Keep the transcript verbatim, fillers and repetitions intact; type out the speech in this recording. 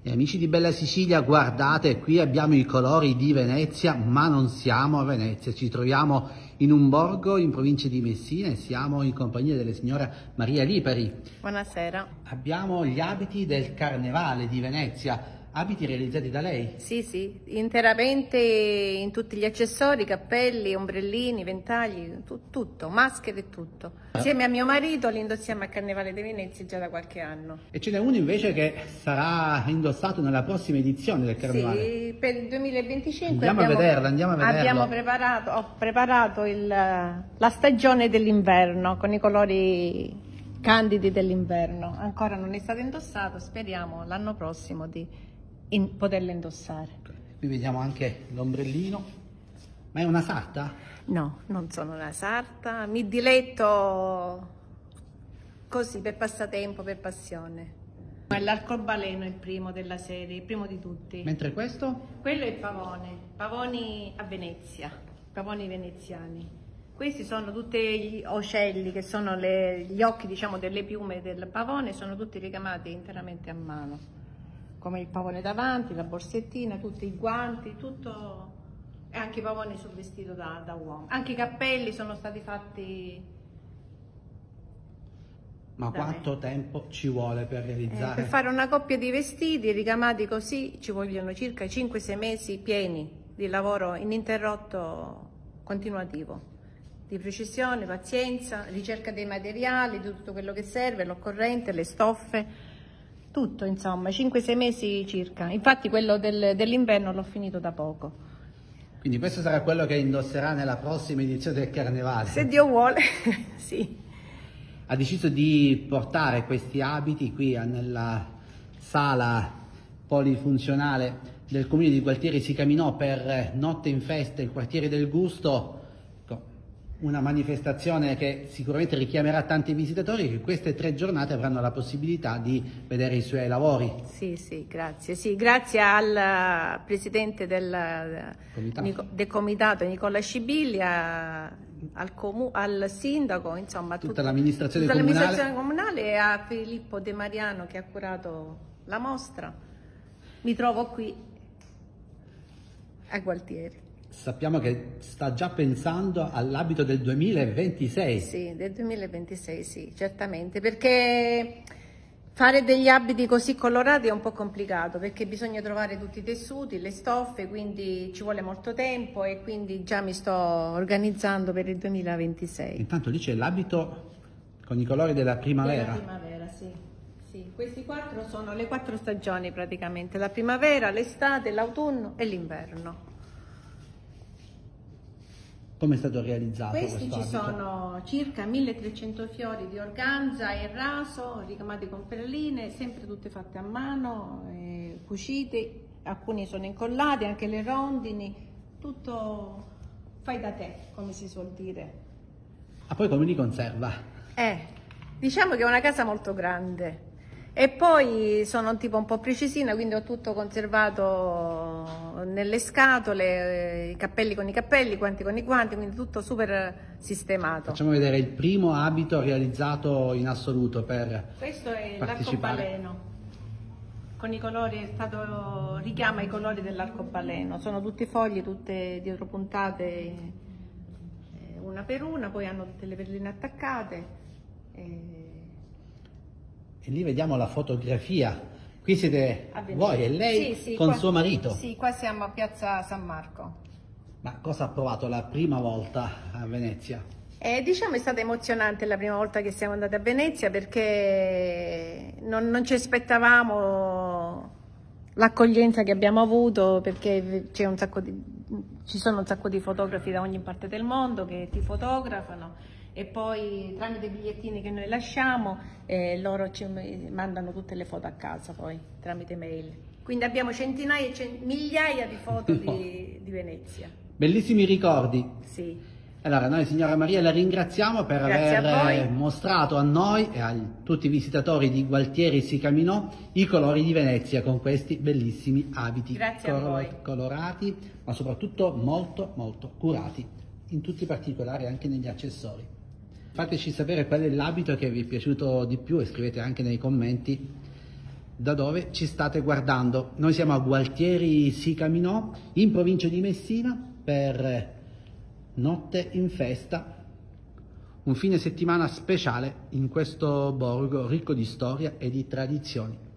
E amici di Bella Sicilia, guardate, qui abbiamo i colori di Venezia, ma non siamo a Venezia, ci troviamo in un borgo in provincia di Messina e siamo in compagnia della signora Maria Lipari. Buonasera. Abbiamo gli abiti del Carnevale di Venezia, abiti realizzati da lei? Sì, sì, interamente in tutti gli accessori, cappelli, ombrellini, ventagli, tu, tutto, maschere e tutto. Insieme a mio marito li indossiamo al Carnevale di Venezia già da qualche anno. E ce n'è uno invece che sarà indossato nella prossima edizione del Carnevale? Sì, per il duemilaventicinque andiamo abbiamo, a vederla, andiamo a vederla. Abbiamo preparato, ho preparato il, la stagione dell'inverno con i colori candidi dell'inverno. Ancora non è stato indossato, speriamo l'anno prossimo di in, poterla indossare. Qui vediamo anche l'ombrellino. Ma è una sarta? No, non sono una sarta, mi diletto così per passatempo, per passione. L'arcobaleno è il primo della serie, il primo di tutti. Mentre questo? Quello è il pavone, pavoni a Venezia, pavoni veneziani. Questi sono tutti gli ocelli che sono le, gli occhi, diciamo, delle piume del pavone, sono tutti ricamati interamente a mano. Come il pavone davanti, la borsettina, tutti i guanti, tutto, e anche i pavoni sul vestito da, da uomo. Anche i cappelli sono stati fatti. Ma quanto tempo ci vuole per realizzare? Eh, per fare una coppia di vestiti ricamati così ci vogliono circa cinque sei mesi pieni di lavoro ininterrotto continuativo, di precisione, pazienza, ricerca dei materiali, di tutto quello che serve, l'occorrente, le stoffe. Tutto, insomma, cinque sei mesi circa. Infatti quello del, dell'inverno l'ho finito da poco. Quindi questo sarà quello che indosserà nella prossima edizione del Carnevale? Se Dio vuole, sì. Ha deciso di portare questi abiti qui nella sala polifunzionale del comune di Gualtieri Sicamino per Notte in Festa, il quartiere del gusto. Una manifestazione che sicuramente richiamerà tanti visitatori che queste tre giornate avranno la possibilità di vedere i suoi lavori. Sì, sì, grazie. Sì, grazie al presidente del comitato, del comitato Nicola Scibilli, a, al, comu, al sindaco, insomma, tutta tut, l'amministrazione tutta comunale. l'amministrazione comunale e a Filippo De Mariano che ha curato la mostra. Mi trovo qui a Gualtieri. Sappiamo che sta già pensando all'abito del duemilaventisei. Sì, del duemilaventisei, sì, certamente, perché fare degli abiti così colorati è un po' complicato, perché bisogna trovare tutti i tessuti, le stoffe, quindi ci vuole molto tempo e quindi già mi sto organizzando per il duemilaventisei. Intanto lì c'è l'abito con i colori della primavera. Della primavera, sì. Sì. Questi quattro sono le quattro stagioni praticamente, la primavera, l'estate, l'autunno e l'inverno. Come è stato realizzato Questi questo ci abito? sono circa milletrecento fiori di organza e raso, ricamati con perline, sempre tutte fatte a mano, eh, cucite, alcuni sono incollati, anche le rondini, tutto fai da te, come si suol dire. Ah, poi come li conserva? Eh, diciamo che è una casa molto grande. E poi sono tipo un po' precisina, quindi ho tutto conservato nelle scatole, i cappelli con i cappelli, i guanti con i guanti, quindi tutto super sistemato. Facciamo vedere il primo abito realizzato in assoluto per Questo è partecipare. l'arcobaleno, con i colori, è stato, richiama i colori dell'arcobaleno, sono tutti fogli, tutte dietro puntate una per una, poi hanno tutte le perline attaccate. E... E lì vediamo la fotografia. Qui siete voi e lei sì, sì, con qua, suo marito. Sì, qua siamo a Piazza San Marco. Ma cosa ha provato la prima volta a Venezia? Eh, diciamo è stata emozionante la prima volta che siamo andati a Venezia perché non, non ci aspettavamo l'accoglienza che abbiamo avuto, perché c'è un sacco di, ci sono un sacco di fotografi da ogni parte del mondo che ti fotografano. E poi tramite i bigliettini che noi lasciamo eh, loro ci mandano tutte le foto a casa poi tramite mail, quindi abbiamo centinaia e cent migliaia di foto no. di, di Venezia. Bellissimi ricordi. Sì. Allora noi signora Maria la ringraziamo per Grazie aver mostrato a noi e a tutti i visitatori di Gualtieri Sicamino i colori di Venezia con questi bellissimi abiti. Grazie a voi. Colorati ma soprattutto molto molto curati in tutti i particolari, anche negli accessori. Fateci sapere qual è l'abito che vi è piaciuto di più e scrivete anche nei commenti da dove ci state guardando. Noi siamo a Gualtieri si camminò, in provincia di Messina, per Notte in Festa, un fine settimana speciale in questo borgo ricco di storia e di tradizioni.